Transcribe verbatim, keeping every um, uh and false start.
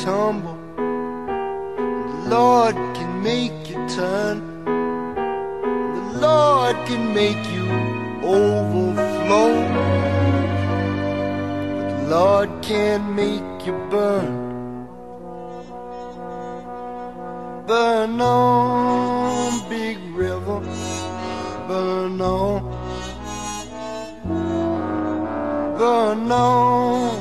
tumble, the Lord can make you turn, the Lord can make you overflow, but the Lord can't make you burn. Burn on, big river, burn on, burn on.